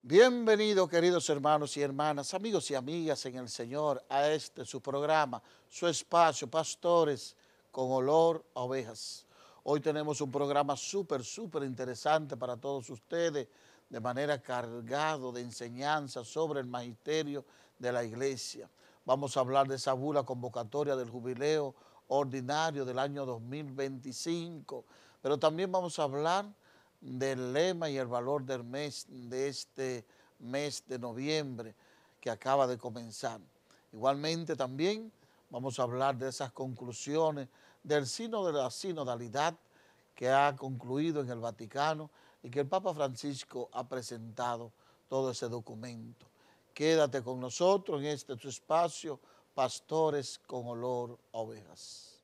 Bienvenidos, queridos hermanos y hermanas, amigos y amigas en el Señor, a este su programa, su espacio, Pastores con Olor a Ovejas. Hoy tenemos un programa súper interesante para todos ustedes, de manera cargado de enseñanza sobre el magisterio de la iglesia. Vamos a hablar de esa bula convocatoria del jubileo ordinario del año 2025, pero también vamos a hablar del lema y el valor del mes, de este mes de noviembre que acaba de comenzar. Igualmente también vamos a hablar de esas conclusiones del sínodo de la sinodalidad que ha concluido en el Vaticano y que el Papa Francisco ha presentado todo ese documento. Quédate con nosotros en este tu espacio, Pastores con Olor a Ovejas.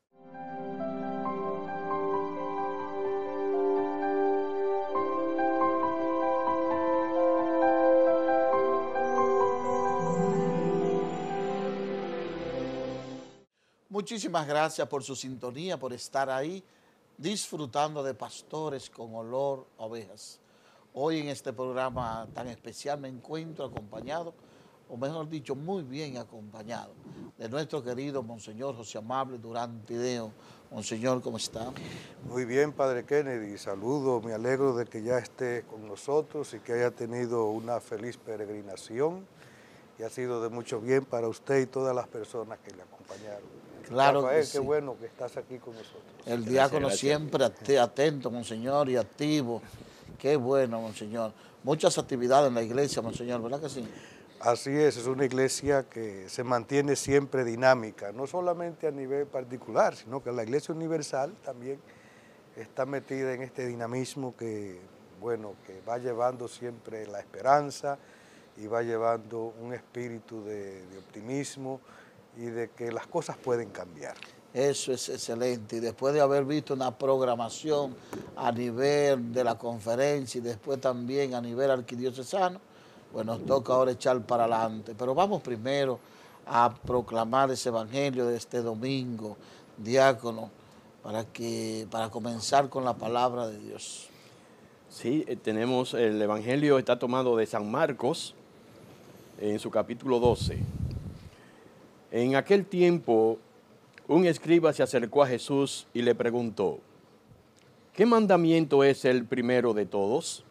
Muchísimas gracias por su sintonía, por estar ahí disfrutando de Pastores con Olor a Ovejas. Hoy en este programa tan especial me encuentro acompañado, o mejor dicho, muy bien acompañado, de nuestro querido Monseñor José Amable Durán Tideo. Monseñor, ¿cómo está? Muy bien, Padre Kennedy, saludo, me alegro de que ya esté con nosotros y que haya tenido una feliz peregrinación y ha sido de mucho bien para usted y todas las personas que le acompañaron. Claro que Rafael, qué sí. bueno que estás aquí con nosotros. El Gracias, diácono gracias. siempre atento, Monseñor, y activo. Qué bueno, Monseñor. Muchas actividades en la iglesia, Monseñor, ¿verdad que sí? Así es una iglesia que se mantiene siempre dinámica, no solamente a nivel particular, sino que la iglesia universal también está metida en este dinamismo que, bueno, que va llevando siempre la esperanza y va llevando un espíritu de optimismo y de que las cosas pueden cambiar. Eso es excelente. Y después de haber visto una programación a nivel de la conferencia y después también a nivel arquidiocesano, pues nos toca ahora echar para adelante. Pero vamos primero a proclamar ese evangelio de este domingo, diácono, para comenzar con la palabra de Dios. Sí, tenemos el Evangelio, está tomado de San Marcos, en su capítulo 12. En aquel tiempo, un escriba se acercó a Jesús y le preguntó, ¿qué mandamiento es el primero de todos?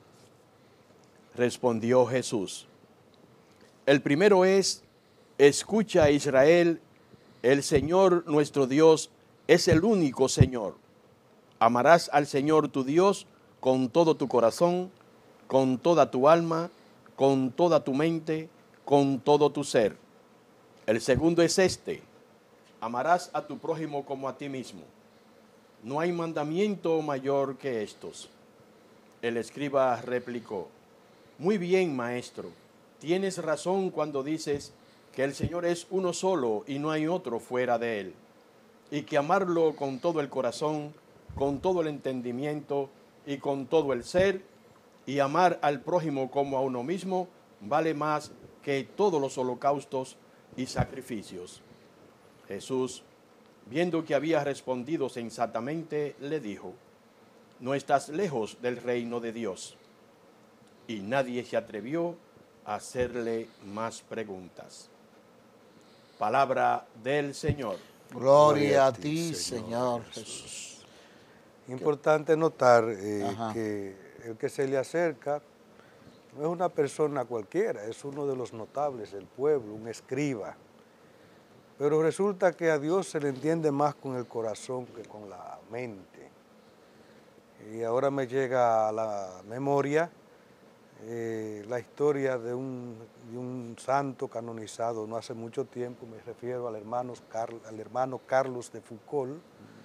Respondió Jesús, el primero es, escucha Israel, el Señor nuestro Dios es el único Señor. Amarás al Señor tu Dios con todo tu corazón, con toda tu alma, con toda tu mente, con todo tu ser. El segundo es este, amarás a tu prójimo como a ti mismo. No hay mandamiento mayor que estos. El escriba replicó, muy bien, maestro, tienes razón cuando dices que el Señor es uno solo y no hay otro fuera de él, y que amarlo con todo el corazón, con todo el entendimiento y con todo el ser, y amar al prójimo como a uno mismo, vale más que todos los holocaustos y sacrificios. Jesús, viendo que había respondido sensatamente, le dijo, no estás lejos del reino de Dios. Y nadie se atrevió a hacerle más preguntas. Palabra del Señor. Gloria a ti, Señor Jesús. Importante notar Ajá. que el que se le acerca no es una persona cualquiera, es uno de los notables del pueblo, un escriba. Pero resulta que a Dios se le entiende más con el corazón que con la mente. Y ahora me llega a la memoria la historia de un santo canonizado no hace mucho tiempo, me refiero al hermano Carlos de Foucault,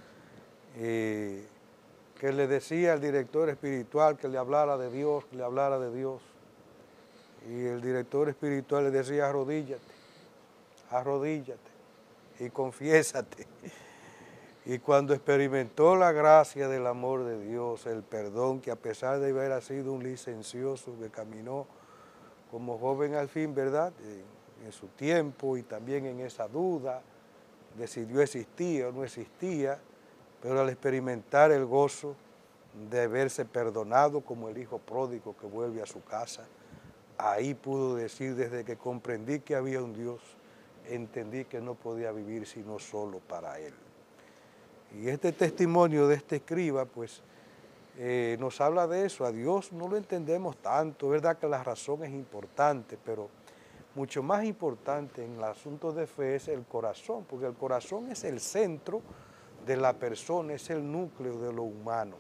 que le decía al director espiritual que le hablara de Dios, que le hablara de Dios. Y el director espiritual le decía, arrodíllate y confiésate. Y cuando experimentó la gracia del amor de Dios, el perdón, que a pesar de haber sido un licencioso que caminó como joven al fin, ¿verdad? En su tiempo y también en esa duda, decidió existir o no existía, pero al experimentar el gozo de verse perdonado como el hijo pródigo que vuelve a su casa, ahí pudo decir, desde que comprendí que había un Dios, entendí que no podía vivir sino solo para Él. Y este testimonio de este escriba, pues, nos habla de eso. A Dios no lo entendemos tanto, es verdad que la razón es importante, pero mucho más importante en el asunto de fe es el corazón, porque el corazón es el centro de la persona, es el núcleo de lo humano.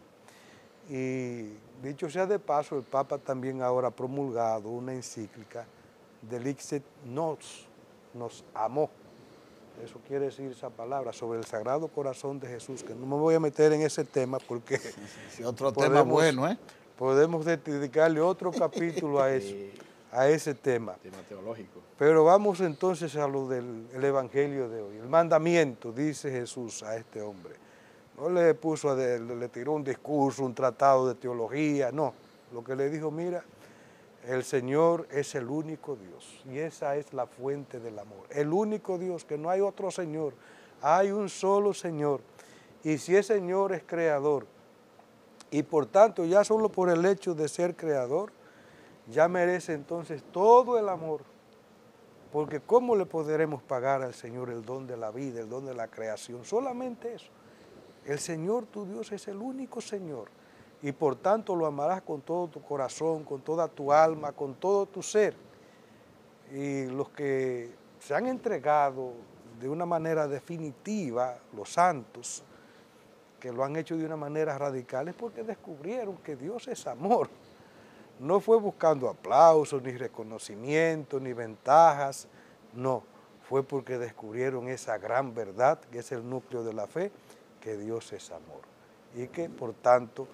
Y dicho sea de paso, el Papa también ahora ha promulgado una encíclica, Delixit nos amó. Eso quiere decir esa palabra, sobre el Sagrado Corazón de Jesús, que no me voy a meter en ese tema porque Sí, otro tema bueno, ¿eh? Podemos dedicarle otro capítulo a eso, a ese tema. Tema teológico. Pero vamos entonces a lo del Evangelio de hoy. El mandamiento, dice Jesús a este hombre. No le puso, le tiró un discurso, un tratado de teología, no. Lo que le dijo, mira, el Señor es el único Dios y esa es la fuente del amor. El único Dios, que no hay otro Señor, hay un solo Señor. Y si ese Señor es creador y por tanto ya solo por el hecho de ser creador, ya merece entonces todo el amor. Porque ¿cómo le podremos pagar al Señor el don de la vida, el don de la creación? Solamente eso. El Señor tu Dios es el único Señor. Y por tanto lo amarás con todo tu corazón, con toda tu alma, con todo tu ser. Y los que se han entregado de una manera definitiva, los santos, que lo han hecho de una manera radical, es porque descubrieron que Dios es amor. No fue buscando aplausos, ni reconocimiento, ni ventajas, no. Fue porque descubrieron esa gran verdad, que es el núcleo de la fe, que Dios es amor. Y que, por tanto,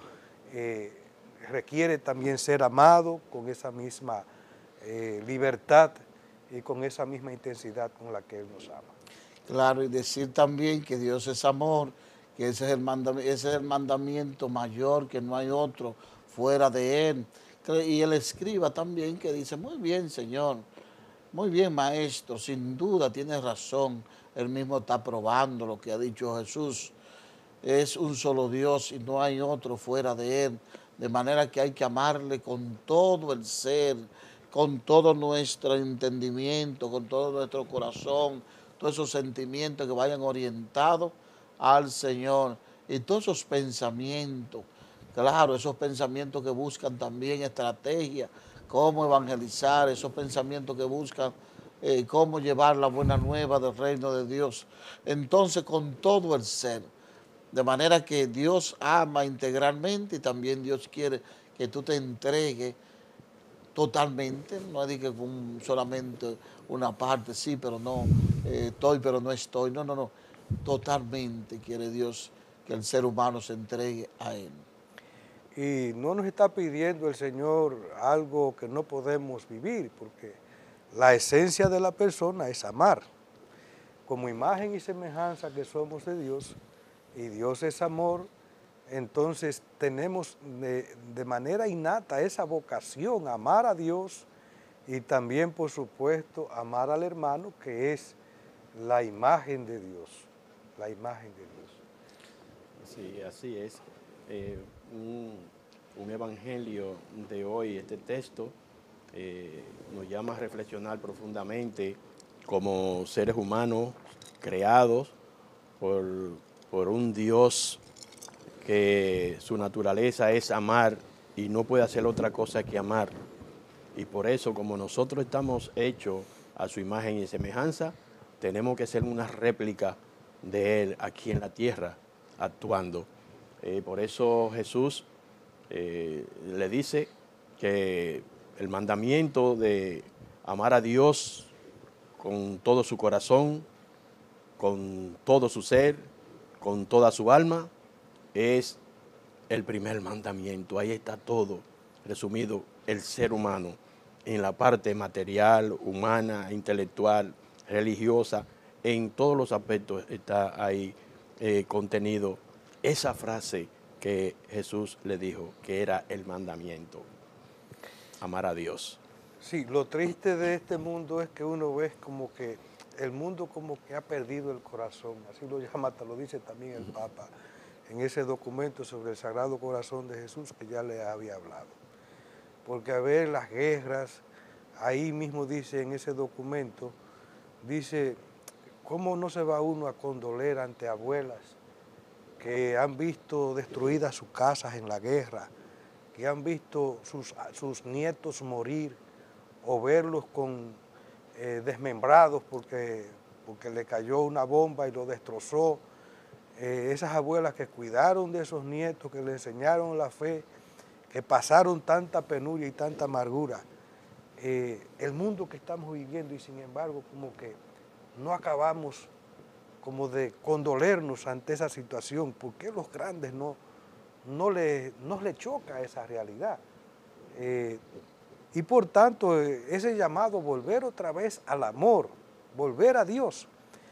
requiere también ser amado con esa misma libertad y con esa misma intensidad con la que Él nos ama. Claro, y decir también que Dios es amor, que ese es el mandamiento mayor, que no hay otro fuera de Él. Y el escriba también que dice, muy bien, Señor, muy bien, Maestro, sin duda tienes razón. Él mismo está probando lo que ha dicho Jesús. Es un solo Dios y no hay otro fuera de Él, de manera que hay que amarle con todo el ser, con todo nuestro entendimiento, con todo nuestro corazón, todos esos sentimientos que vayan orientados al Señor y todos esos pensamientos, claro, esos pensamientos que buscan también estrategia, cómo evangelizar, esos pensamientos que buscan cómo llevar la buena nueva del reino de Dios. Entonces, con todo el ser, de manera que Dios ama integralmente y también Dios quiere que tú te entregues totalmente, no es de que solamente una parte, sí, pero no, estoy, pero no estoy, no, no, no, totalmente quiere Dios que el ser humano se entregue a Él. Y no nos está pidiendo el Señor algo que no podemos vivir, porque la esencia de la persona es amar. Como imagen y semejanza que somos de Dios, y Dios es amor, entonces tenemos de manera innata esa vocación, amar a Dios y también, por supuesto, amar al hermano, que es la imagen de Dios, la imagen de Dios. Sí, así es. Un evangelio de hoy, este texto, nos llama a reflexionar profundamente como seres humanos creados por un Dios que su naturaleza es amar y no puede hacer otra cosa que amar. Y por eso, como nosotros estamos hechos a su imagen y semejanza, tenemos que ser una réplica de Él aquí en la tierra, actuando. Por eso Jesús le dice que el mandamiento de amar a Dios con todo su corazón, con todo su ser, con toda su alma, es el primer mandamiento. Ahí está todo resumido, el ser humano, en la parte material, humana, intelectual, religiosa, en todos los aspectos está ahí contenido esa frase que Jesús le dijo, que era el mandamiento, amar a Dios. Sí, lo triste de este mundo es que uno ve como que el mundo como que ha perdido el corazón, así lo llama, lo dice también el Papa en ese documento sobre el Sagrado Corazón de Jesús que ya le había hablado. Porque a ver las guerras, ahí mismo dice en ese documento, dice, ¿cómo no se va uno a condoler ante abuelas que han visto destruidas sus casas en la guerra, que han visto sus nietos morir o verlos desmembrados porque le cayó una bomba y lo destrozó? Esas abuelas que cuidaron de esos nietos, que le enseñaron la fe, que pasaron tanta penuria y tanta amargura. El mundo que estamos viviendo, y sin embargo como que no acabamos como de condolernos ante esa situación. ¿Por qué los grandes no les choca esa realidad? Y por tanto, ese llamado, volver otra vez al amor, volver a Dios,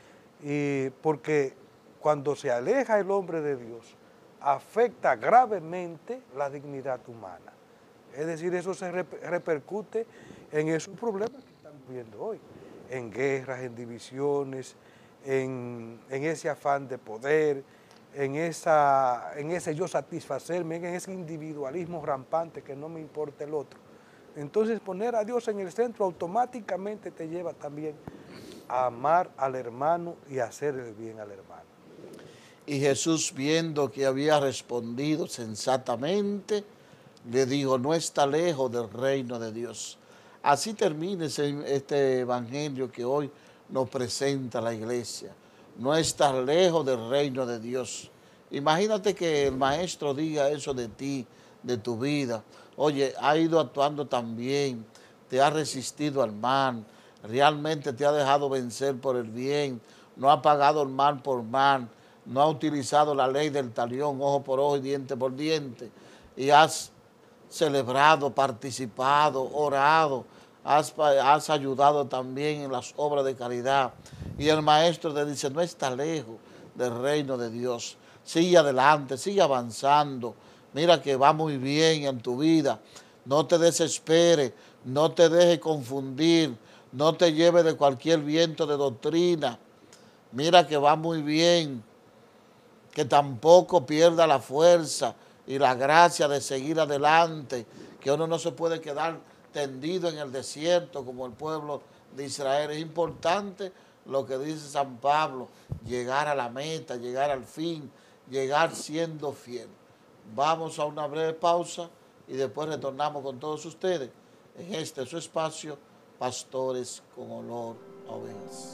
porque cuando se aleja el hombre de Dios, afecta gravemente la dignidad humana. Es decir, eso se repercute en esos problemas que estamos viendo hoy, en guerras, en divisiones, en ese afán de poder, en ese yo satisfacerme, en ese individualismo rampante que no me importa el otro. Entonces poner a Dios en el centro automáticamente te lleva también a amar al hermano y a hacer el bien al hermano. Y Jesús, viendo que había respondido sensatamente, le dijo, no está lejos del reino de Dios. Así termina este evangelio que hoy nos presenta la iglesia. No estás lejos del reino de Dios. Imagínate que el maestro diga eso de ti, de tu vida. Oye, ha ido actuando tan bien, te ha resistido al mal, realmente te ha dejado vencer por el bien, no ha pagado el mal por mal, no ha utilizado la ley del talión, ojo por ojo y diente por diente, y has celebrado, participado, orado, has ayudado también en las obras de caridad. Y el maestro te dice, no está lejos del reino de Dios. Sigue adelante, sigue avanzando. Mira que va muy bien en tu vida. No te desesperes, no te dejes confundir, no te lleves de cualquier viento de doctrina. Mira que va muy bien, que tampoco pierda la fuerza y la gracia de seguir adelante, que uno no se puede quedar tendido en el desierto como el pueblo de Israel. Es importante lo que dice San Pablo, llegar a la meta, llegar al fin, llegar siendo fiel. Vamos a una breve pausa y después retornamos con todos ustedes en este su espacio, Pastores con Olor a Ovejas.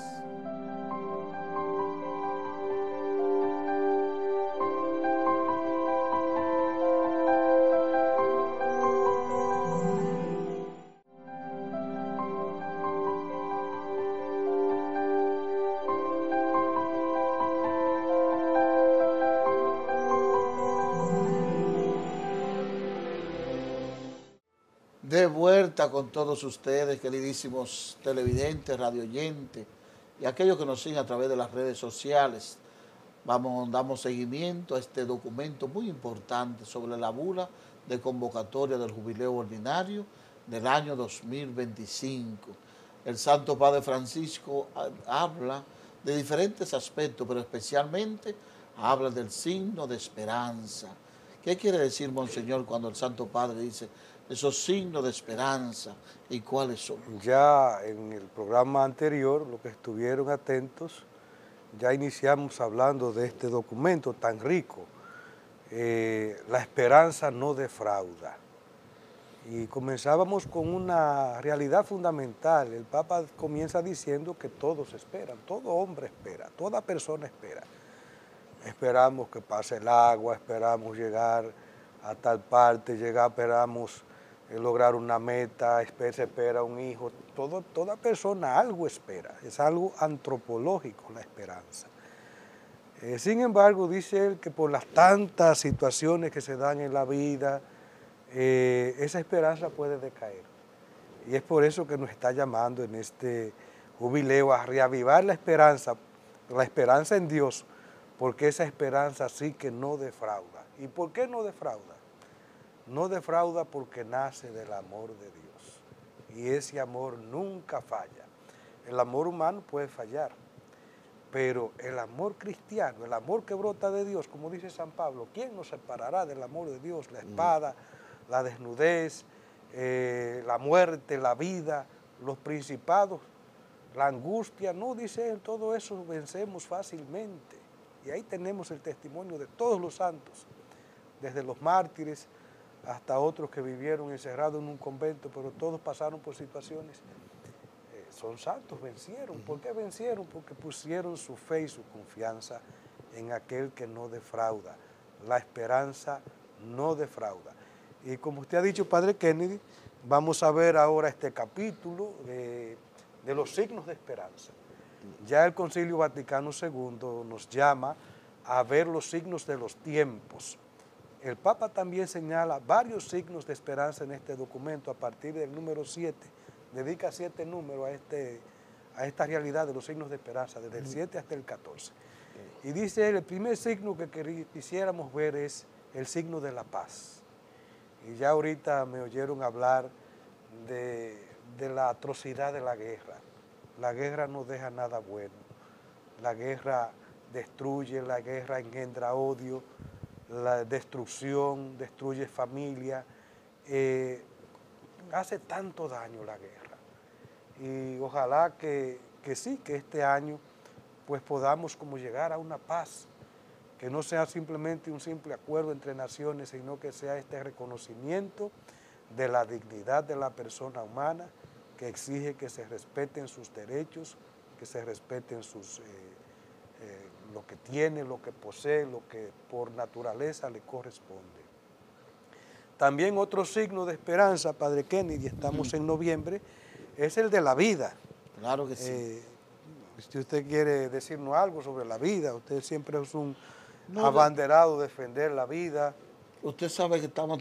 De vuelta con todos ustedes, queridísimos televidentes, radioyentes y aquellos que nos siguen a través de las redes sociales. Damos seguimiento a este documento muy importante sobre la bula de convocatoria del jubileo ordinario del año 2025. El Santo Padre Francisco habla de diferentes aspectos, pero especialmente habla del signo de esperanza. ¿Qué quiere decir, Monseñor, cuando el Santo Padre dice esos signos de esperanza y cuáles son? Ya en el programa anterior, los que estuvieron atentos, ya iniciamos hablando de este documento tan rico. La esperanza no defrauda. Y comenzábamos con una realidad fundamental. El Papa comienza diciendo que todos esperan, todo hombre espera, toda persona espera. Esperamos que pase el agua, esperamos llegar a tal parte, esperamos lograr una meta, se espera un hijo. Toda persona algo espera, es algo antropológico la esperanza. Sin embargo, dice él que por las tantas situaciones que se dan en la vida, esa esperanza puede decaer. Y es por eso que nos está llamando en este jubileo a reavivar la esperanza en Dios, porque esa esperanza sí que no defrauda. ¿Y por qué no defrauda? No defrauda porque nace del amor de Dios. Y ese amor nunca falla. El amor humano puede fallar, pero el amor cristiano, el amor que brota de Dios, como dice San Pablo, ¿quién nos separará del amor de Dios? La espada, la desnudez, la muerte, la vida, los principados, la angustia, no, dice él, todo eso vencemos fácilmente. Y ahí tenemos el testimonio de todos los santos, desde los mártires hasta otros que vivieron encerrados en un convento, pero todos pasaron por situaciones. Son santos, vencieron. ¿Por qué vencieron? Porque pusieron su fe y su confianza en aquel que no defrauda. La esperanza no defrauda. Y como usted ha dicho, Padre Kennedy, vamos a ver ahora este capítulo de los signos de esperanza. Ya el Concilio Vaticano II nos llama a ver los signos de los tiempos. El Papa también señala varios signos de esperanza en este documento a partir del número 7. Dedica 7 números a esta realidad de los signos de esperanza, desde el 7 hasta el 14. Y dice él, el primer signo que quisiéramos ver es el signo de la paz. Y ya ahorita me oyeron hablar de la atrocidad de la guerra. La guerra no deja nada bueno. La guerra destruye, la guerra engendra odio, la destrucción, destruye familia, hace tanto daño la guerra. Y ojalá que sí, que este año pues podamos como llegar a una paz, que no sea simplemente un simple acuerdo entre naciones, sino que sea este reconocimiento de la dignidad de la persona humana, que exige que se respeten sus derechos, que se respeten lo que tiene, lo que posee, lo que por naturaleza le corresponde. También otro signo de esperanza, Padre Kennedy, estamos en noviembre, es el de la vida. Claro que sí. Si usted quiere decirnos algo sobre la vida, usted siempre es un abanderado de defender la vida. Usted sabe que estamos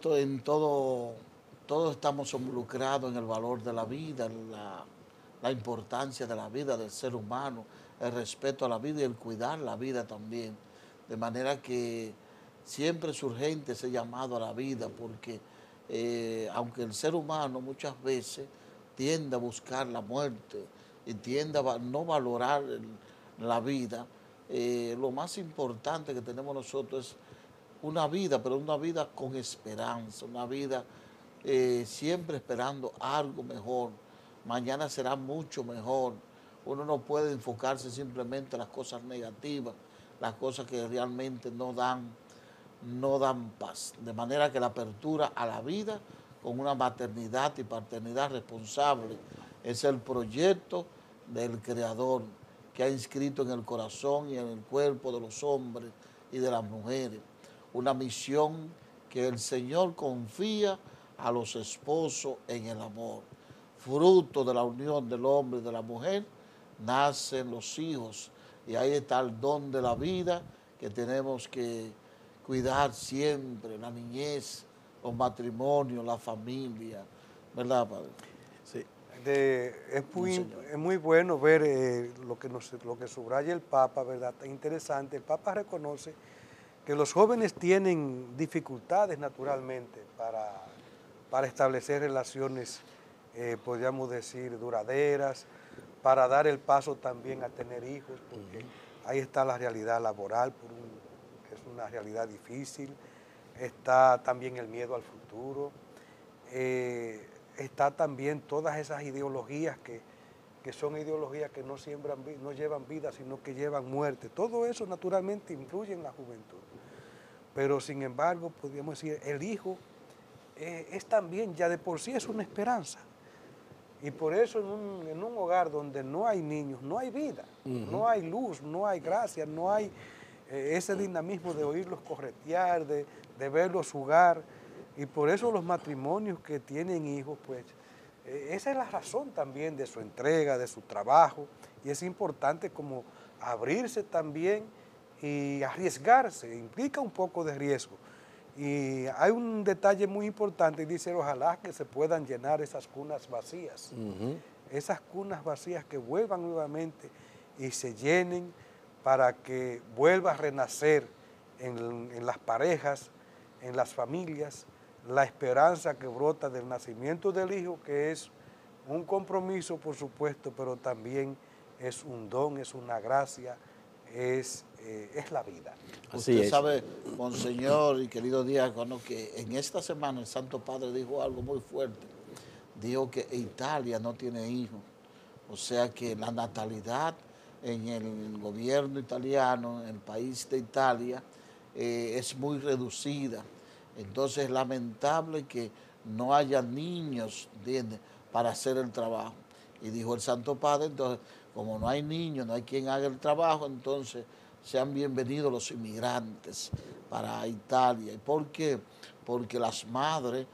todos estamos involucrados en el valor de la vida, la importancia de la vida del ser humano, el respeto a la vida y el cuidar la vida también. De manera que siempre es urgente ese llamado a la vida, porque aunque el ser humano muchas veces tiende a buscar la muerte y tiende a no valorar la vida, lo más importante que tenemos nosotros es una vida, pero una vida con esperanza, una vida siempre esperando algo mejor. Mañana será mucho mejor. Uno no puede enfocarse simplemente en las cosas negativas, las cosas que realmente no dan paz. De manera que la apertura a la vida con una maternidad y paternidad responsable es el proyecto del Creador que ha inscrito en el corazón y en el cuerpo de los hombres y de las mujeres. Una misión que el Señor confía a los esposos en el amor. Fruto de la unión del hombre y de la mujer, nacen los hijos. Y ahí está el don de la vida que tenemos que cuidar siempre, la niñez, los matrimonios, la familia. ¿Verdad, Padre? Sí. Es muy bueno ver lo que subraya el Papa, ¿verdad? Interesante. El Papa reconoce que los jóvenes tienen dificultades naturalmente para establecer relaciones, podríamos decir, duraderas, para dar el paso también a tener hijos, porque ahí está la realidad laboral, que es una realidad difícil, está también el miedo al futuro, está también todas esas ideologías que son ideologías que no llevan vida, sino que llevan muerte. Todo eso naturalmente influye en la juventud. Pero sin embargo, podríamos decir, el hijo es también, ya de por sí es una esperanza. Y por eso en un hogar donde no hay niños, no hay vida, no hay luz, no hay gracia, no hay ese dinamismo de oírlos corretear, de verlos jugar. Y por eso los matrimonios que tienen hijos, pues, esa es la razón también de su entrega, de su trabajo. Y es importante como abrirse también y arriesgarse, implica un poco de riesgo. Y hay un detalle muy importante, dice, ojalá que se puedan llenar esas cunas vacías. Esas cunas vacías que vuelvan nuevamente y se llenen para que vuelva a renacer en las parejas, en las familias, la esperanza que brota del nacimiento del hijo, que es un compromiso, por supuesto, pero también es un don, es una gracia, es la vida. Usted sabe, Monseñor y querido diácono, que en esta semana el Santo Padre dijo algo muy fuerte. dijo que Italia no tiene hijos. O sea que la natalidad en el gobierno italiano, en el país de Italia, es muy reducida. Entonces es lamentable que no haya niños, ¿entiendes?, para hacer el trabajo. Y dijo el Santo Padre, entonces, como no hay niños, no hay quien haga el trabajo, entonces sean bienvenidos los inmigrantes para Italia. ¿Y por qué? Porque las madres,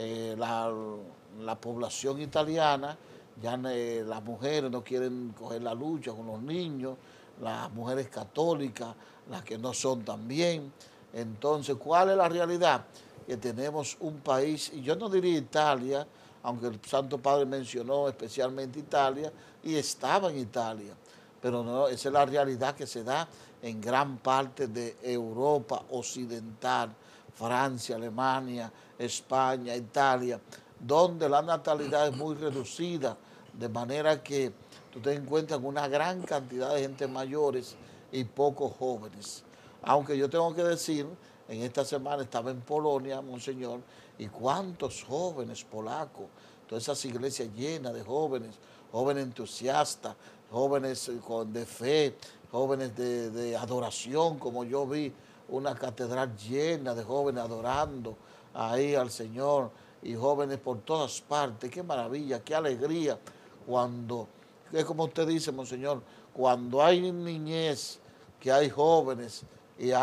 la población italiana, ya las mujeres no quieren coger la lucha con los niños, las mujeres católicas, las que no son también. Entonces, ¿cuál es la realidad? Que tenemos un país, y yo no diría Italia, aunque el Santo Padre mencionó especialmente Italia, y estaba en Italia, pero no, esa es la realidad que se da en gran parte de Europa occidental, Francia, Alemania, España, Italia, donde la natalidad es muy reducida, de manera que tú te encuentras con una gran cantidad de gente mayores y pocos jóvenes. Aunque yo tengo que decir, en esta semana estaba en Polonia, Monseñor, y cuántos jóvenes polacos, todas esas iglesias llenas de jóvenes, jóvenes entusiastas, jóvenes de fe, jóvenes de adoración, como yo vi una catedral llena de jóvenes adorando ahí al Señor, y jóvenes por todas partes. Qué maravilla, qué alegría cuando, es como usted dice, Monseñor, cuando hay niñez, que hay jóvenes y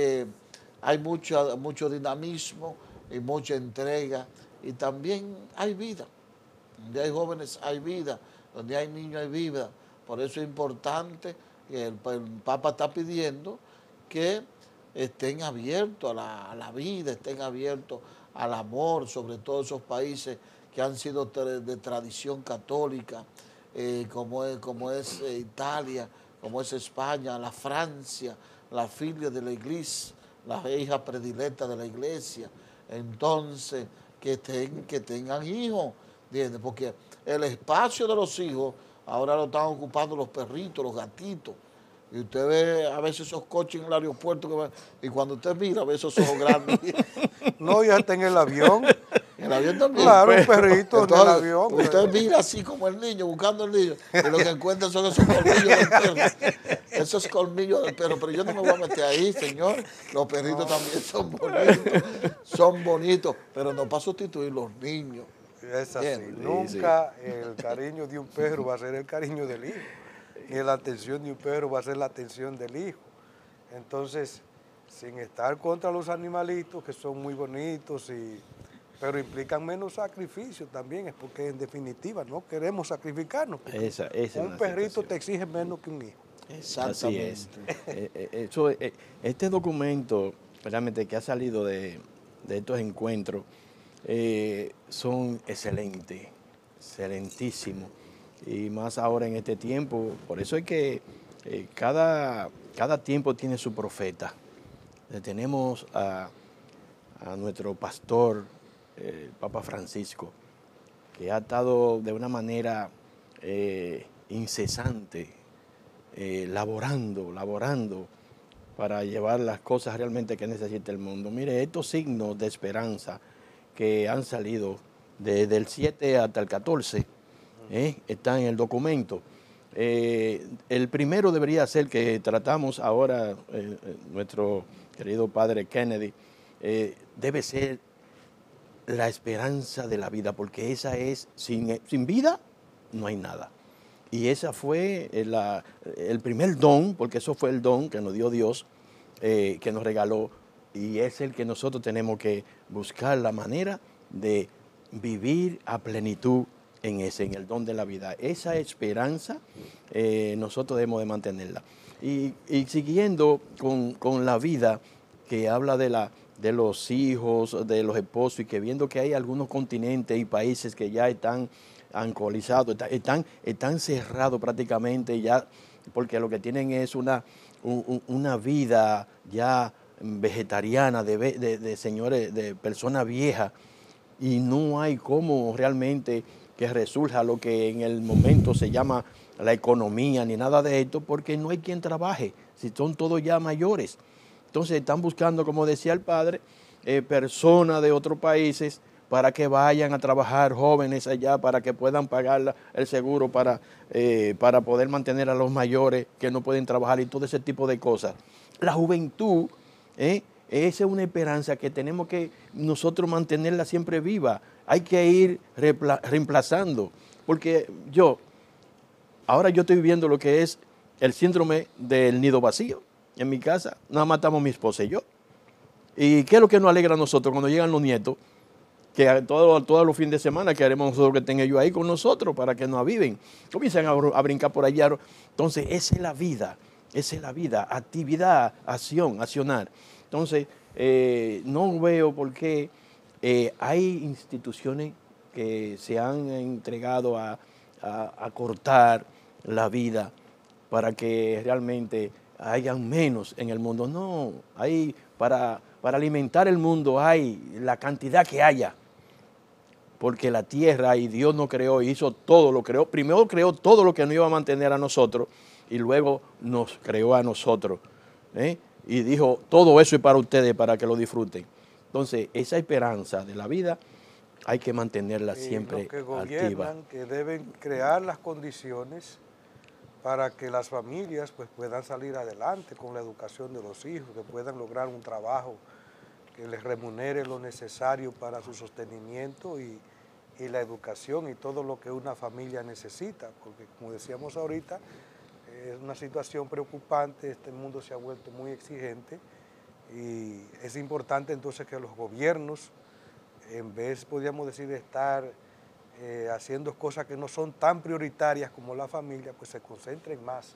hay mucho dinamismo y mucha entrega, y también hay vida. Donde hay jóvenes hay vida, donde hay niños hay vida. Por eso es importante que el Papa está pidiendo que estén abiertos a la vida, estén abiertos al amor, sobre todo esos países que han sido de tradición católica, como es Italia, como es España, la Francia, la filia de la iglesia, la hija predilecta de la iglesia. Entonces, que tengan hijos, ¿entiendes? Porque el espacio de los hijos ahora lo están ocupando los perritos, los gatitos. Y usted ve a veces esos coches en el aeropuerto, y cuando usted mira, ve esos ojos grandes. No, ya está en el avión. En el avión también. Claro, un perrito entonces, en el avión. Usted mira así como el niño, buscando el niño, y lo que encuentra son esos colmillos del perro. Esos colmillos del perro. Pero yo no me voy a meter ahí, señor. Los perritos también son bonitos, pero no para sustituir los niños. Es así. Nunca el cariño de un perro va a ser el cariño del hijo. Ni la atención de un perro va a ser la atención del hijo. Entonces, sin estar contra los animalitos, que son muy bonitos, pero implican menos sacrificio también, es porque en definitiva no queremos sacrificarnos. Un perrito te exige menos que un hijo. Exactamente. Así es. Este documento, realmente que ha salido de estos encuentros, son excelentes, excelentísimos. Y más ahora en este tiempo, por eso es que cada tiempo tiene su profeta. Tenemos a nuestro pastor, el Papa Francisco, que ha estado de una manera incesante, laborando para llevar las cosas realmente que necesita el mundo. Mire, estos signos de esperanza que han salido desde el 7 hasta el 14, está en el documento. El primero debería ser que tratamos ahora, nuestro querido padre Kennedy, debe ser la esperanza de la vida, porque esa es, sin vida no hay nada. Y esa fue el primer don, porque eso fue el don que nos dio Dios, que nos regaló, y es el que nosotros tenemos que buscar la manera de vivir a plenitud en el don de la vida. Esa esperanza nosotros debemos de mantenerla. Y siguiendo con la vida que habla de los hijos, de los esposos, y que viendo que hay algunos continentes y países que ya están alcoholizados, están cerrados prácticamente ya, porque lo que tienen es una vida ya vegetariana de señores, de personas viejas, y no hay cómo realmente que resurja lo que en el momento se llama la economía ni nada de esto, porque no hay quien trabaje, si son todos ya mayores. Entonces están buscando, como decía el padre, personas de otros países para que vayan a trabajar jóvenes allá, para que puedan pagar el seguro para poder mantener a los mayores que no pueden trabajar y todo ese tipo de cosas. La juventud, esa es una esperanza que tenemos que nosotros mantenerla siempre viva. Hay que ir reemplazando, porque ahora yo estoy viviendo lo que es el síndrome del nido vacío. En mi casa nada más estamos mi esposa y yo. ¿Y qué es lo que nos alegra a nosotros cuando llegan los nietos? Que todos los fines de semana queremos nosotros que estén ellos ahí con nosotros para que nos aviven. Comienzan a brincar por allá. Entonces, esa es la vida, actividad, accionar. Entonces, no veo por qué hay instituciones que se han entregado a cortar la vida para que realmente hayan menos en el mundo. No, hay para alimentar el mundo hay la cantidad que haya. Porque la tierra y Dios nos creó y hizo todo, lo creó. Primero creó todo lo que nos iba a mantener a nosotros y luego nos creó a nosotros. Y dijo, todo eso es para ustedes, para que lo disfruten. Entonces, esa esperanza de la vida hay que mantenerla siempre los que activa. gobiernan, que deben crear las condiciones para que las familias pues, puedan salir adelante con la educación de los hijos, que puedan lograr un trabajo que les remunere lo necesario para su sostenimiento y la educación y todo lo que una familia necesita, porque como decíamos ahorita, es una situación preocupante, este mundo se ha vuelto muy exigente y es importante entonces que los gobiernos, en vez, podríamos decir, de estar haciendo cosas que no son tan prioritarias como la familia, pues se concentren más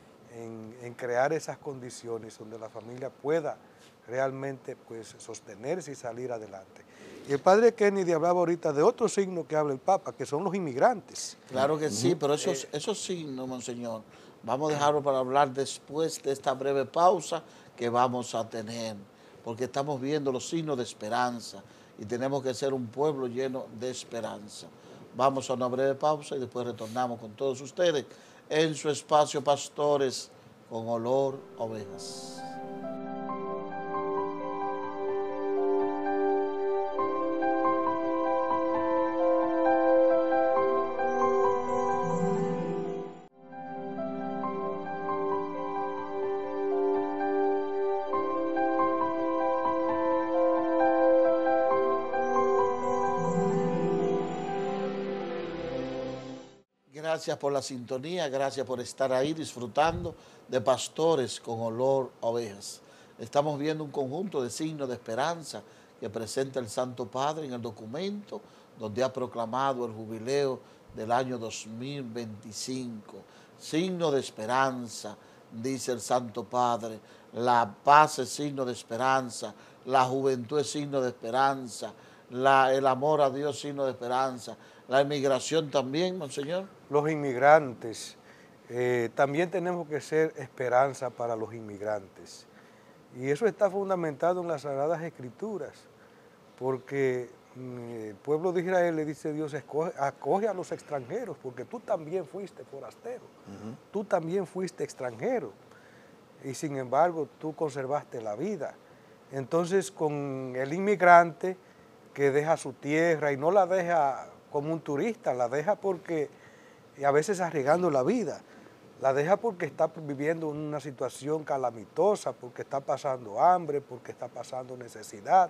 en crear esas condiciones donde la familia pueda realmente pues, sostenerse y salir adelante. Y el padre Kennedy hablaba ahorita de otro signo que habla el Papa, que son los inmigrantes. Claro que sí, pero esos signos, monseñor, vamos a dejarlo para hablar después de esta breve pausa que vamos a tener, porque estamos viendo los signos de esperanza y tenemos que ser un pueblo lleno de esperanza. Vamos a una breve pausa y después retornamos con todos ustedes en su espacio Pastores con Olor a Ovejas. Gracias por la sintonía, gracias por estar ahí disfrutando de Pastores con Olor a Ovejas. Estamos viendo un conjunto de signos de esperanza que presenta el Santo Padre en el documento donde ha proclamado el jubileo del año 2025. Signo de esperanza, dice el Santo Padre, la paz es signo de esperanza, la juventud es signo de esperanza, el amor a Dios signo de esperanza, la emigración también, monseñor. Los inmigrantes, también tenemos que ser esperanza para los inmigrantes. Y eso está fundamentado en las Sagradas Escrituras, porque el pueblo de Israel le dice Dios, acoge a los extranjeros, porque tú también fuiste forastero, tú también fuiste extranjero, y sin embargo tú conservaste la vida. Entonces con el inmigrante que deja su tierra y no la deja como un turista, la deja porque, a veces arriesgando la vida, la deja porque está viviendo una situación calamitosa, porque está pasando hambre, porque está pasando necesidad.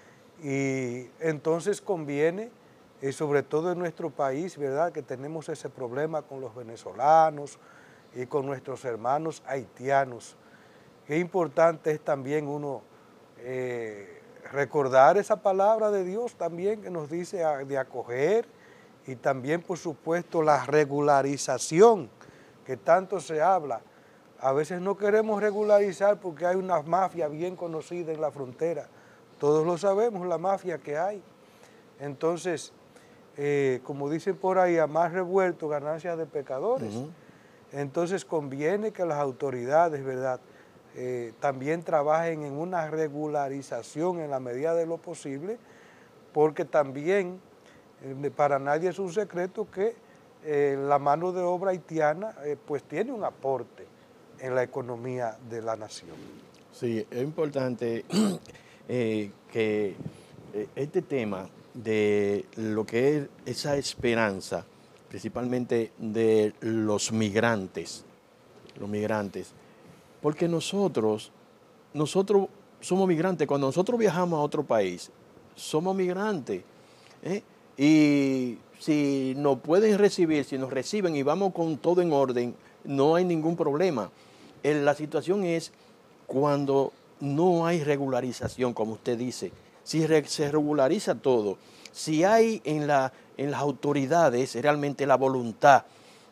Y entonces conviene, y sobre todo en nuestro país, ¿verdad?, que tenemos ese problema con los venezolanos y con nuestros hermanos haitianos. Qué importante es también uno recordar esa palabra de Dios también que nos dice de acoger, y también, por supuesto, la regularización que tanto se habla. A veces no queremos regularizar porque hay una mafia bien conocida en la frontera. Todos lo sabemos, la mafia que hay. Entonces, como dicen por ahí, a más revuelto, ganancias de pecadores. Entonces, conviene que las autoridades, ¿verdad?, también trabajen en una regularización en la medida de lo posible, porque también para nadie es un secreto que la mano de obra haitiana pues tiene un aporte en la economía de la nación. Sí, es importante que este tema de lo que es esa esperanza, principalmente de los migrantes, porque nosotros somos migrantes. Cuando nosotros viajamos a otro país, somos migrantes, ¿eh? Y si nos pueden recibir, si nos reciben y vamos con todo en orden, no hay ningún problema. La situación es cuando no hay regularización, como usted dice. Si se regulariza todo, si hay en las autoridades realmente la voluntad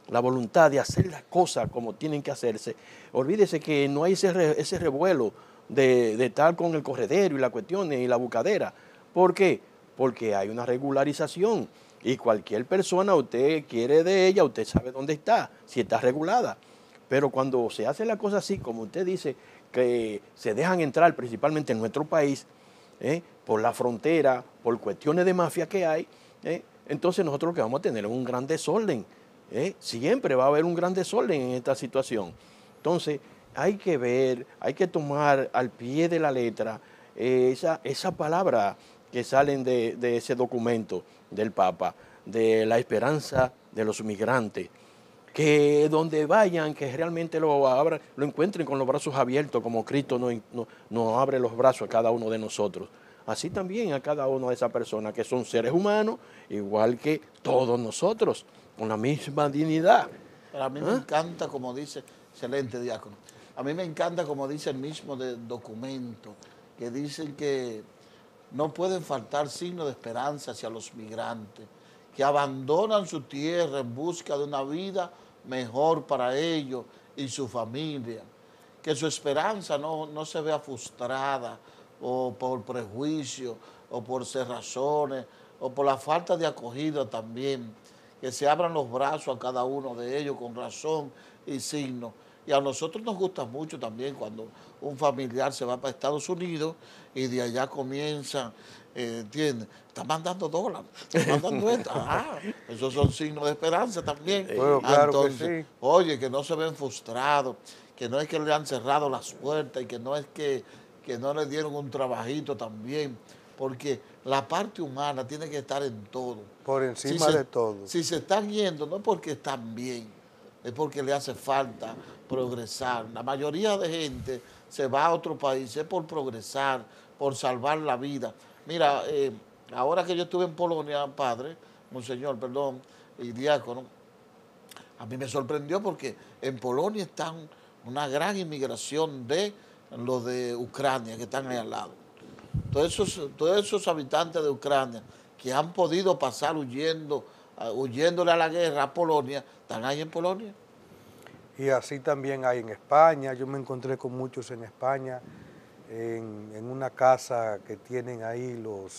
de hacer las cosas como tienen que hacerse, olvídese que no hay ese revuelo de estar con el corredero y la cuestión y la bucadera. ¿Por qué? Porque hay una regularización y cualquier persona, usted quiere de ella, usted sabe dónde está, si está regulada. Pero cuando se hace la cosa así, como usted dice, que se dejan entrar principalmente en nuestro país, por la frontera, por cuestiones de mafia que hay, entonces nosotros lo que vamos a tener es un gran desorden. Siempre va a haber un gran desorden en esta situación. Entonces, hay que ver, hay que tomar al pie de la letra esa palabra que salen de ese documento del Papa, de la esperanza de los migrantes, que donde vayan, que realmente lo encuentren con los brazos abiertos, como Cristo nos abre los brazos a cada uno de nosotros. Así también a cada una de esas personas que son seres humanos, igual que todos nosotros, con la misma dignidad. Pero a mí me encanta, como dice, excelente diácono, a mí me encanta como dice el mismo documento, que dicen que no pueden faltar signos de esperanza hacia los migrantes, que abandonan su tierra en busca de una vida mejor para ellos y su familia, que su esperanza no se vea frustrada o por prejuicio o por cerrazones o por la falta de acogida también, que se abran los brazos a cada uno de ellos con razón y signo. Y a nosotros nos gusta mucho también cuando un familiar se va para Estados Unidos y de allá comienzan, ¿entiendes? Está mandando dólares, está mandando esto. Esos son signos de esperanza también. Bueno, claro Entonces, que sí. oye, que no se ven frustrados, que no es que le han cerrado las puertas y que no es que no le dieron un trabajito también, porque la parte humana tiene que estar en todo. Por encima de todo. Si se están yendo, no es porque están bien, es porque le hace falta progresar. La mayoría de gente se va a otro país, es por progresar, por salvar la vida. Mira, ahora que yo estuve en Polonia, padre, monseñor, perdón, y diácono, a mí me sorprendió porque en Polonia están una gran inmigración de los de Ucrania, que están ahí al lado. Todos esos habitantes de Ucrania que han podido pasar huyéndole a la guerra a Polonia, están ahí en Polonia. Y así también hay en España. Yo me encontré con muchos en España, en una casa que tienen ahí lo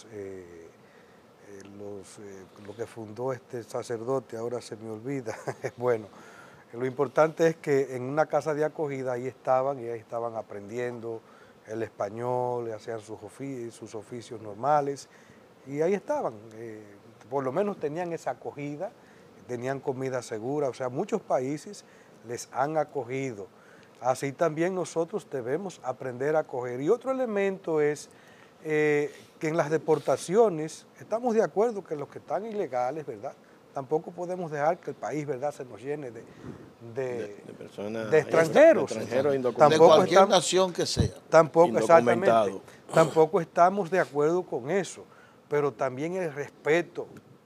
que fundó este sacerdote, ahora se me olvida. Bueno, lo importante es que en una casa de acogida ahí estaban aprendiendo el español, hacían sus oficios normales, y ahí estaban. Por lo menos tenían esa acogida, tenían comida segura. O sea, muchos países les han acogido. Así también nosotros debemos aprender a acoger. Y otro elemento es que en las deportaciones estamos de acuerdo que los que están ilegales, ¿verdad? Tampoco podemos dejar que el país, ¿verdad?, se nos llene de personas, de extranjeros. De cualquier nación que sea. Tampoco, exactamente. Tampoco estamos de acuerdo con eso. Pero también el respeto.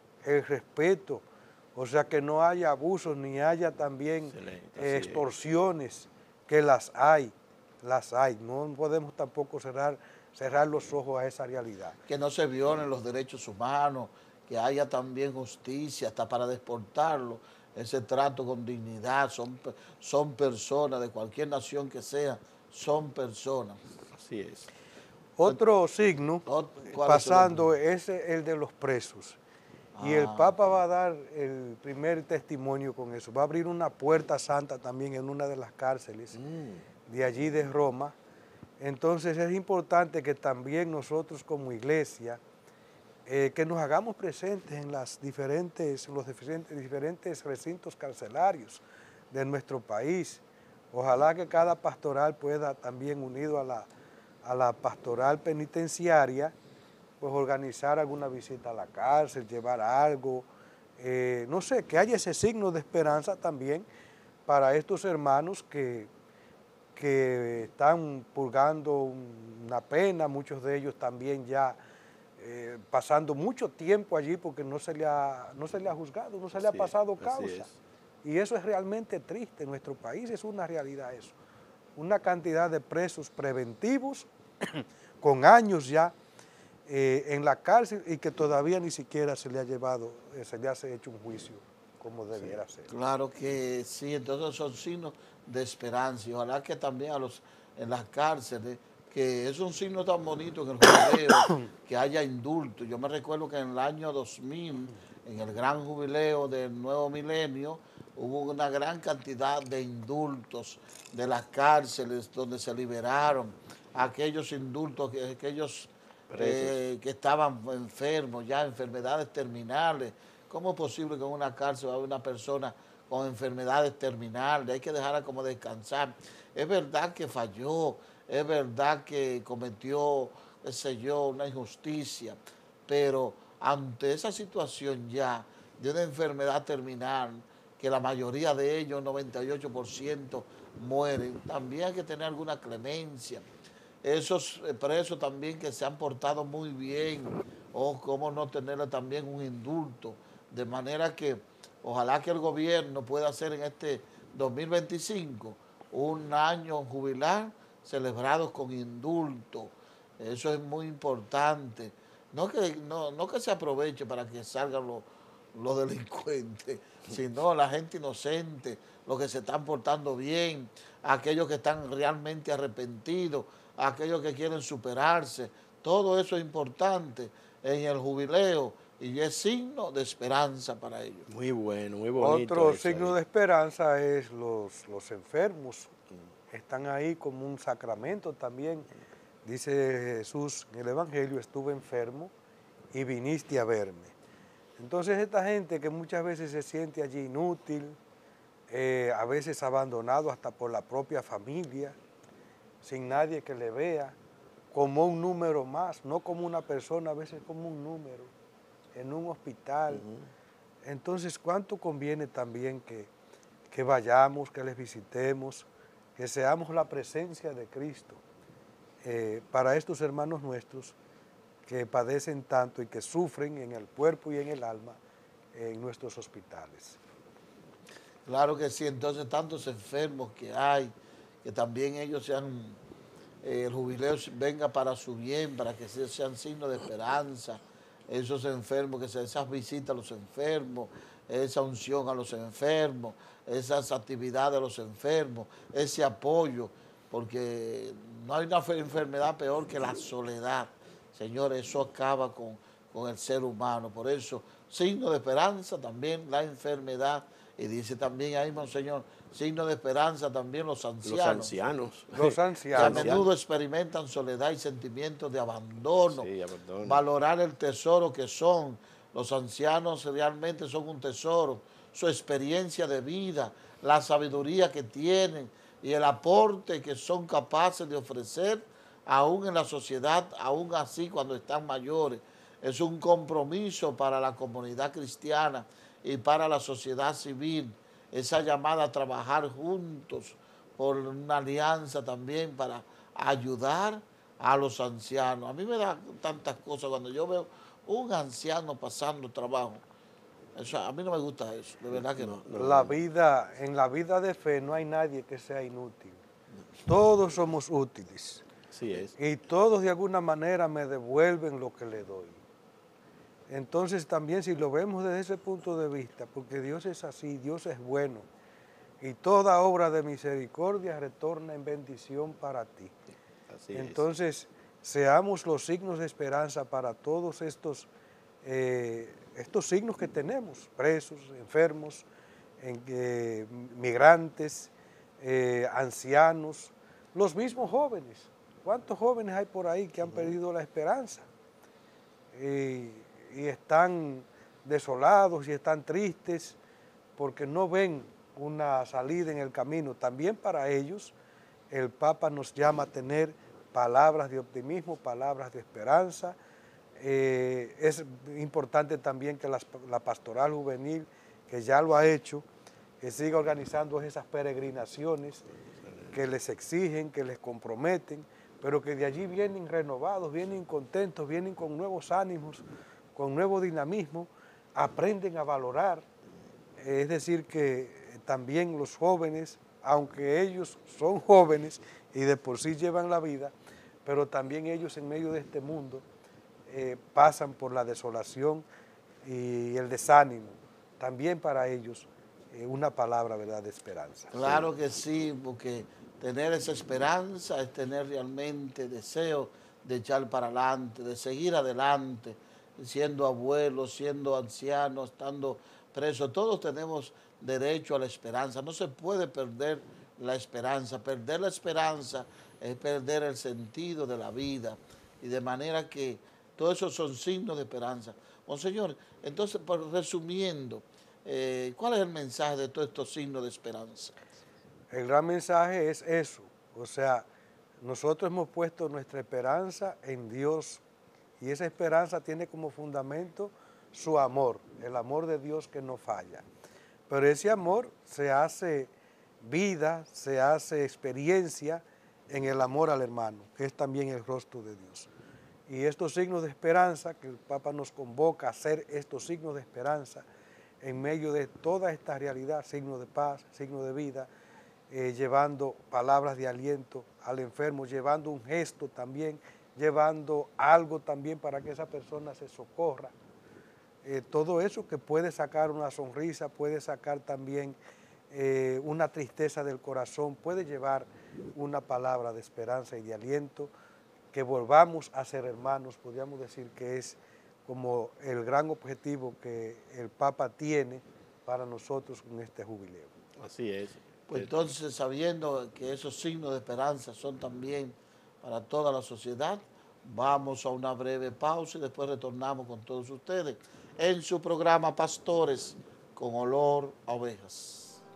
O sea, que no haya abusos ni haya también extorsiones, que las hay. No podemos tampoco cerrar los ojos a esa realidad. Que no se violen los derechos humanos, que haya también justicia hasta para deportarlo, ese trato con dignidad. Son personas de cualquier nación que sea, son personas. Así es. Otro signo, pasando, es el de los presos. Y el Papa va a dar el primer testimonio con eso. Va a abrir una puerta santa también en una de las cárceles de allí de Roma. Entonces es importante que también nosotros como iglesia, que nos hagamos presentes en los diferentes recintos carcelarios de nuestro país. Ojalá que cada pastoral pueda también, unido a la pastoral penitenciaria, pues organizar alguna visita a la cárcel, llevar algo, no sé, que haya ese signo de esperanza también para estos hermanos que están purgando una pena, muchos de ellos también ya pasando mucho tiempo allí porque no se le ha juzgado, no se le ha Así es, pasado así causa. es. Y eso es realmente triste, en nuestro país es una realidad eso. Una cantidad de presos preventivos con años ya en la cárcel y que todavía ni siquiera se le ha llevado, se le ha hecho un juicio como debiera ser. Claro que sí, entonces son signos de esperanza y ojalá que también en las cárceles, que es un signo tan bonito en el jubileo, que haya indulto. Yo me recuerdo que en el año 2000, en el gran jubileo del nuevo milenio, hubo una gran cantidad de indultos de las cárceles donde se liberaron aquellos indultos, aquellos Presos. que estaban enfermos, ya enfermedades terminales. ¿Cómo es posible que en una cárcel va a haber una persona con enfermedades terminales? Hay que dejarla como descansar. Es verdad que falló, es verdad que cometió, qué sé yo, una injusticia, pero ante esa situación ya de una enfermedad terminal, que la mayoría de ellos, 98%, mueren, también hay que tener alguna clemencia. Esos presos también que se han portado muy bien, o cómo no tenerle también un indulto, de manera que ojalá que el gobierno pueda hacer en este 2025 un año jubilar celebrado con indulto. Eso es muy importante. No que se aproveche para que salgan los delincuentes, sino la gente inocente, los que se están portando bien, aquellos que están realmente arrepentidos, aquellos que quieren superarse. Todo eso es importante en el jubileo y es signo de esperanza para ellos. Muy bueno, muy bonito Otro eso signo ahí. de esperanza es los enfermos. Están ahí como un sacramento también. Dice Jesús en el Evangelio, estuve enfermo y viniste a verme. Entonces esta gente que muchas veces se siente allí inútil, a veces abandonado hasta por la propia familia, sin nadie que le vea, como un número más, no como una persona, a veces como un número, en un hospital. Entonces, ¿cuánto conviene también que vayamos, que les visitemos, que seamos la presencia de Cristo para estos hermanos nuestros que padecen tanto y que sufren en el cuerpo y en el alma en nuestros hospitales? Claro que sí, entonces tantos enfermos que hay, que también ellos sean, el jubileo venga para su bien, para que sean signos de esperanza, esos enfermos, esas visitas a los enfermos, esa unción a los enfermos, esas actividades a los enfermos, ese apoyo, porque no hay una enfermedad peor que la soledad. Señores, eso acaba con el ser humano. Por eso, signo de esperanza también la enfermedad. Y dice también ahí, Monseñor, signo de esperanza también los ancianos. Los ancianos. Los Que a ancianos. menudo experimentan soledad y sentimientos de abandono. Sí, abandono. Valorar el tesoro que son. Los ancianos realmente son un tesoro. Su experiencia de vida, la sabiduría que tienen y el aporte que son capaces de ofrecer aún en la sociedad, aún así cuando están mayores. Es un compromiso para la comunidad cristiana y para la sociedad civil, esa llamada a trabajar juntos por una alianza también para ayudar a los ancianos. A mí me da tantas cosas cuando yo veo un anciano pasando trabajo. Eso, a mí no me gusta eso, de verdad que no. La vida, en la vida de fe no hay nadie que sea inútil. Todos somos útiles. Así es. Y todos de alguna manera me devuelven lo que le doy. Entonces también si lo vemos desde ese punto de vista, porque Dios es así, Dios es bueno, y toda obra de misericordia retorna en bendición para ti. Así es. Entonces, seamos los signos de esperanza para todos estos signos que tenemos, presos, enfermos, migrantes, ancianos, los mismos jóvenes. ¿Cuántos jóvenes hay por ahí que han perdido la esperanza? Y están desolados y están tristes porque no ven una salida en el camino. También para ellos el Papa nos llama a tener palabras de optimismo, palabras de esperanza, Es importante también que la pastoral juvenil, que ya lo ha hecho, que siga organizando esas peregrinaciones que les exigen, que les comprometen, pero que de allí vienen renovados, vienen contentos, vienen con nuevos ánimos, con nuevo dinamismo, aprenden a valorar. Es decir, que también los jóvenes, aunque ellos son jóvenes y de por sí llevan la vida, pero también ellos en medio de este mundo pasan por la desolación y el desánimo. También para ellos una palabra, ¿verdad?, de esperanza. Claro que sí, porque tener esa esperanza es tener realmente deseo de echar para adelante, de seguir adelante, siendo abuelos, siendo ancianos, estando presos. Todos tenemos derecho a la esperanza. No se puede perder la esperanza. Perder la esperanza es perder el sentido de la vida. Y de manera que todos esos son signos de esperanza. Monseñor, entonces, resumiendo, ¿cuál es el mensaje de todos estos signos de esperanza? El gran mensaje es eso, o sea, nosotros hemos puesto nuestra esperanza en Dios y esa esperanza tiene como fundamento su amor, el amor de Dios que no falla. Pero ese amor se hace vida, se hace experiencia en el amor al hermano, que es también el rostro de Dios. Y estos signos de esperanza, que el Papa nos convoca a hacer estos signos de esperanza en medio de toda esta realidad, signos de paz, signos de vida, llevando palabras de aliento al enfermo, llevando un gesto también, llevando algo también para que esa persona se socorra. Todo eso que puede sacar una sonrisa, puede sacar también una tristeza del corazón, puede llevar una palabra de esperanza y de aliento, que volvamos a ser hermanos, podríamos decir que es como el gran objetivo que el Papa tiene para nosotros en este jubileo. Así es. Pues entonces, sabiendo que esos signos de esperanza son también para toda la sociedad, vamos a una breve pausa y después retornamos con todos ustedes en su programa Pastores con Olor a Ovejas.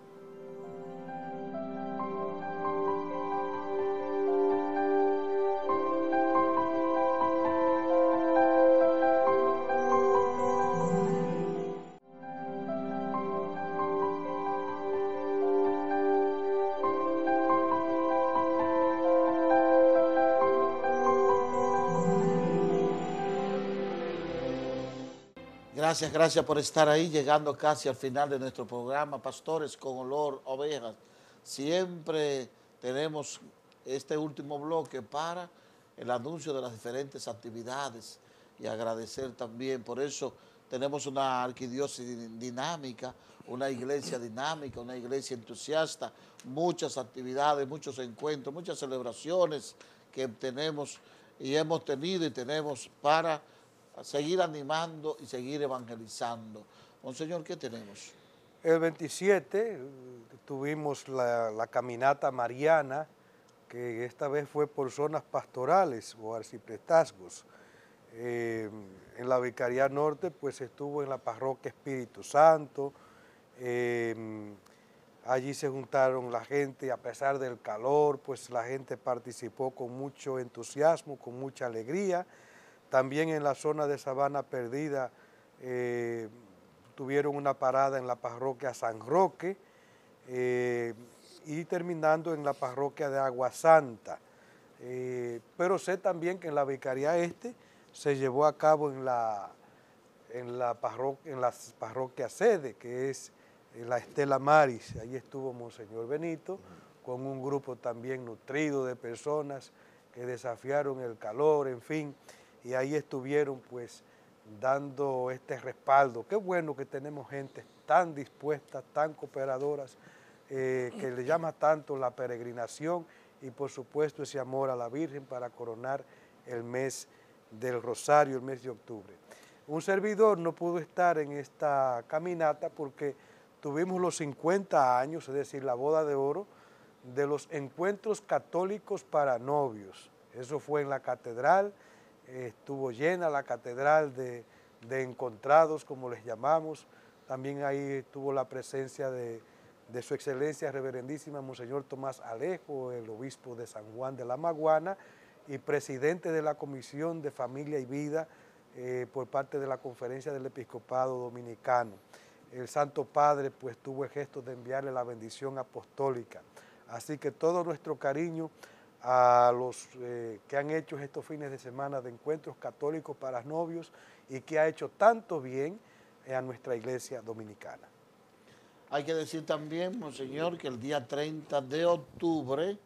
Gracias, gracias por estar ahí, llegando casi al final de nuestro programa, Pastores con Olor a Ovejas. Siempre tenemos este último bloque para el anuncio de las diferentes actividades y agradecer también. Por eso tenemos una arquidiócesis dinámica, una iglesia dinámica, una iglesia entusiasta, muchas actividades, muchos encuentros, muchas celebraciones que tenemos y hemos tenido y tenemos para seguir animando y seguir evangelizando. Monseñor, ¿qué tenemos? El 27 tuvimos la caminata mariana, que esta vez fue por zonas pastorales o arciprestazgos. En la Vicaría Norte, pues estuvo en la parroquia Espíritu Santo. Allí se juntaron la gente, a pesar del calor, pues la gente participó con mucho entusiasmo, con mucha alegría. También en la zona de Sabana Perdida tuvieron una parada en la parroquia San Roque y terminando en la parroquia de Agua Santa. Pero sé también que en la Vicaría Este se llevó a cabo en la parroquia sede, que es la Estela Maris. Ahí estuvo Monseñor Benito con un grupo también nutrido de personas que desafiaron el calor, en fin. Y ahí estuvieron pues dando este respaldo. Qué bueno que tenemos gente tan dispuesta, tan cooperadoras, que le llama tanto la peregrinación y por supuesto ese amor a la Virgen para coronar el mes del Rosario, el mes de octubre. Un servidor no pudo estar en esta caminata porque tuvimos los 50 años, es decir, la boda de oro, de los encuentros católicos para novios. Eso fue en la catedral. Estuvo llena la catedral de encontrados, como les llamamos. También ahí estuvo la presencia de su excelencia reverendísima Monseñor Tomás Alejo, el obispo de San Juan de la Maguana y presidente de la Comisión de Familia y Vida por parte de la Conferencia del Episcopado Dominicano. El Santo Padre pues tuvo el gesto de enviarle la bendición apostólica. Así que todo nuestro cariño a los que han hecho estos fines de semana de encuentros católicos para novios y que ha hecho tanto bien a nuestra iglesia dominicana. Hay que decir también, monseñor, que el día 30 de octubre,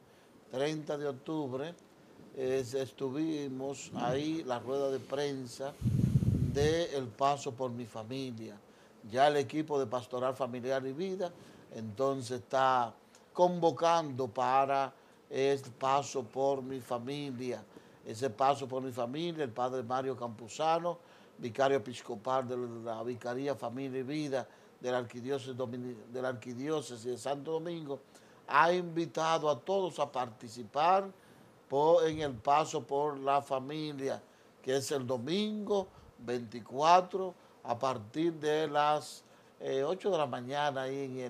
estuvimos ahí, la rueda de prensa de El Paso por mi Familia. Ya el equipo de Pastoral Familiar y Vida, entonces está convocando para el Paso por mi Familia. Ese Paso por mi Familia, el padre Mario Campuzano, vicario episcopal de la Vicaría Familia y Vida de la Arquidiócesis de Santo Domingo, ha invitado a todos a participar en el Paso por la Familia, que es el domingo 24 a partir de las 8 de la mañana ahí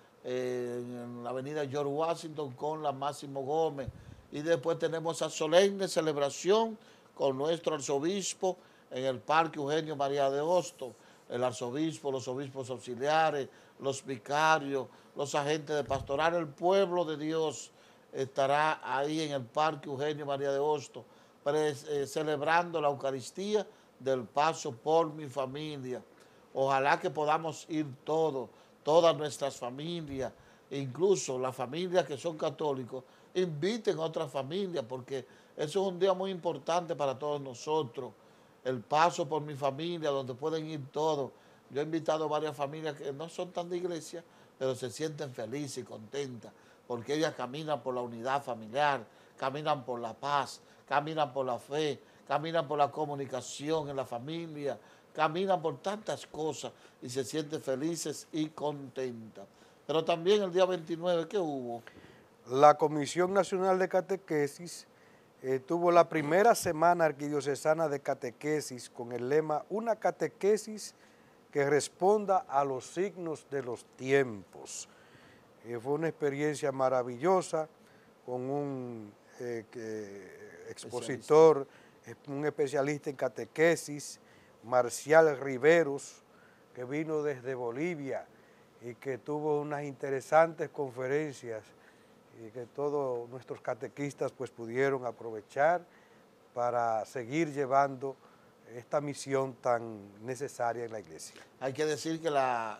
en la avenida George Washington con la Máximo Gómez. Y después tenemos esa solemne celebración con nuestro arzobispo en el Parque Eugenio María de Hostos, el arzobispo, los obispos auxiliares, los vicarios, los agentes de pastoral, el pueblo de Dios estará ahí en el Parque Eugenio María de Hostos, celebrando la Eucaristía del Paso por mi Familia. Ojalá que podamos ir todos, todas nuestras familias, incluso las familias que son católicos, inviten a otras familias, porque eso es un día muy importante para todos nosotros. El Paso por mi Familia, donde pueden ir todos. Yo he invitado a varias familias que no son tan de iglesia, pero se sienten felices y contentas, porque ellas caminan por la unidad familiar, caminan por la paz, caminan por la fe, caminan por la comunicación en la familia, caminan por tantas cosas y se sienten felices y contentas. Pero también el día 29, ¿qué hubo? La Comisión Nacional de Catequesis tuvo la primera semana arquidiocesana de catequesis con el lema "Una catequesis que responda a los signos de los tiempos". Fue una experiencia maravillosa con un expositor, un especialista en catequesis, Marcial Riveros, que vino desde Bolivia y que tuvo unas interesantes conferencias y que todos nuestros catequistas pues pudieron aprovechar para seguir llevando esta misión tan necesaria en la iglesia. Hay que decir que la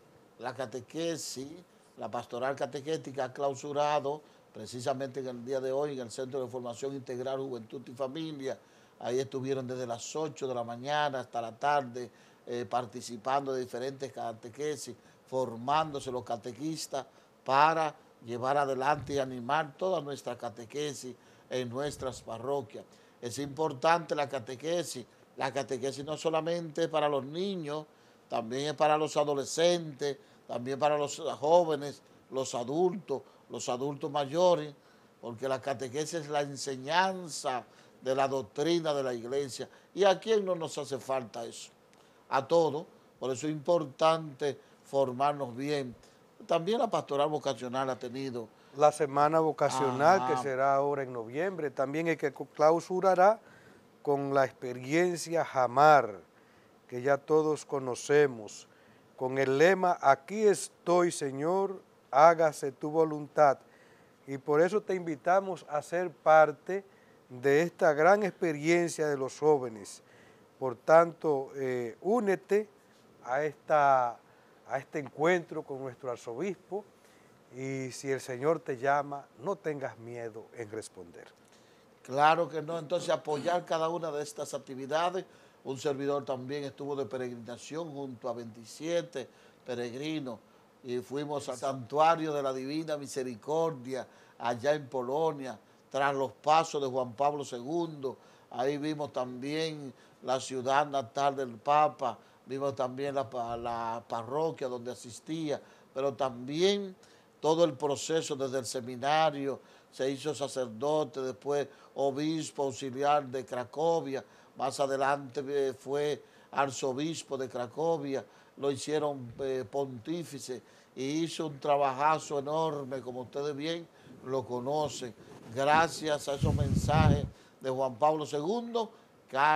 catequesis, la pastoral catequética ha clausurado precisamente en el día de hoy en el Centro de Formación Integral Juventud y Familia. Ahí estuvieron desde las 8 de la mañana hasta la tarde participando de diferentes catequesis, formándose los catequistas para llevar adelante y animar toda nuestra catequesis en nuestras parroquias. Es importante la catequesis no solamente es para los niños, también es para los adolescentes, también para los jóvenes, los adultos mayores, porque la catequesis es la enseñanza de la doctrina de la iglesia. ¿Y a quién no nos hace falta eso? A todos. Por eso es importante formarnos bien. También la pastoral vocacional ha tenido la semana vocacional, que será ahora en noviembre, también el que clausurará con la experiencia Jamar, que ya todos conocemos, con el lema "Aquí estoy, Señor, hágase tu voluntad". Y por eso te invitamos a ser parte de esta gran experiencia de los jóvenes. Por tanto, únete a este encuentro con nuestro arzobispo, y si el Señor te llama, no tengas miedo en responder. Claro que no, entonces apoyar cada una de estas actividades. Un servidor también estuvo de peregrinación junto a 27 peregrinos y fuimos al Santuario de la Divina Misericordia allá en Polonia, tras los pasos de Juan Pablo II. Ahí vimos también la ciudad natal del Papa, vimos también la parroquia donde asistía, pero también todo el proceso desde el seminario, se hizo sacerdote, después obispo auxiliar de Cracovia, más adelante fue arzobispo de Cracovia, lo hicieron pontífice y hizo un trabajazo enorme, como ustedes bien lo conocen. Gracias a esos mensajes de Juan Pablo II caen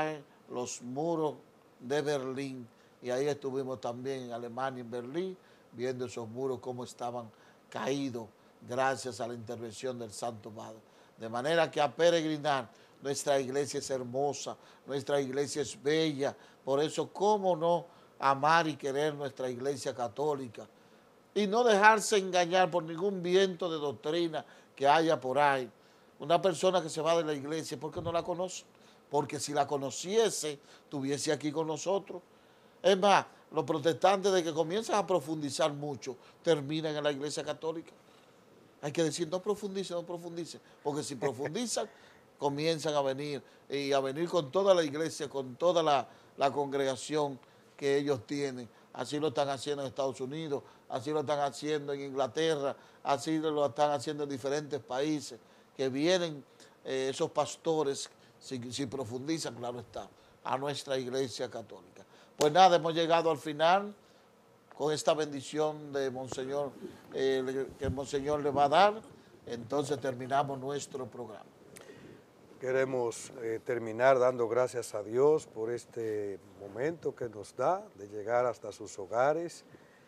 los muros de Berlín, y ahí estuvimos también en Alemania, en Berlín, viendo esos muros cómo estaban caídos gracias a la intervención del Santo Padre. De manera que a peregrinar, nuestra iglesia es hermosa, nuestra iglesia es bella, por eso cómo no amar y querer nuestra iglesia católica y no dejarse engañar por ningún viento de doctrina que haya por ahí. Una persona que se va de la iglesia, ¿por qué no la conoce? Porque si la conociese, estuviese aquí con nosotros. Es más, los protestantes de que comienzan a profundizar mucho, terminan en la iglesia católica. Hay que decir, no profundice, porque si profundizan, comienzan a venir, y a venir con toda la iglesia, con toda la congregación que ellos tienen. Así lo están haciendo en Estados Unidos, así lo están haciendo en Inglaterra, así lo están haciendo en diferentes países, que vienen esos pastores, si profundizan, claro está, a nuestra iglesia católica. Pues nada, hemos llegado al final con esta bendición de Monseñor, que Monseñor le va a dar. Entonces terminamos nuestro programa. Queremos terminar dando gracias a Dios por este momento que nos da de llegar hasta sus hogares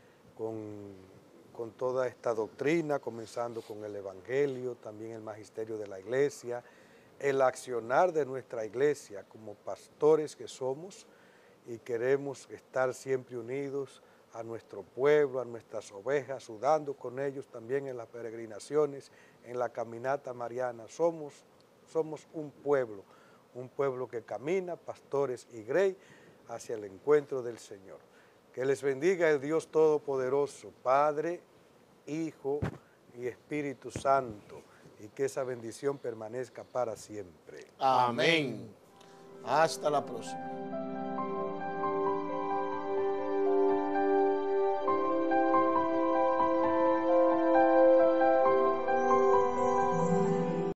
con toda esta doctrina, comenzando con el Evangelio, también el magisterio de la iglesia, el accionar de nuestra iglesia como pastores que somos, y queremos estar siempre unidos a nuestro pueblo, a nuestras ovejas, sudando con ellos también en las peregrinaciones, en la caminata mariana. Somos un pueblo que camina, pastores y grey, hacia el encuentro del Señor. Que les bendiga el Dios Todopoderoso, Padre, Hijo y Espíritu Santo, y que esa bendición permanezca para siempre. Amén. Hasta la próxima.